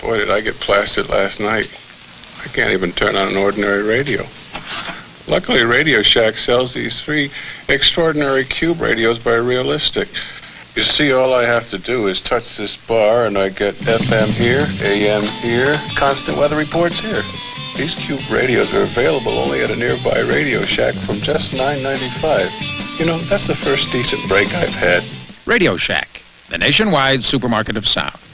Boy, did I get plastered last night. I can't even turn on an ordinary radio. Luckily, RadioShack sells these 3 extraordinary cube radios by Realistic. You see, all I have to do is touch this bar, and I get FM here, AM here, constant weather reports here. These cube radios are available only at a nearby RadioShack from just $9.95. You know, that's the first decent break I've had. RadioShack, the nationwide supermarket of sound.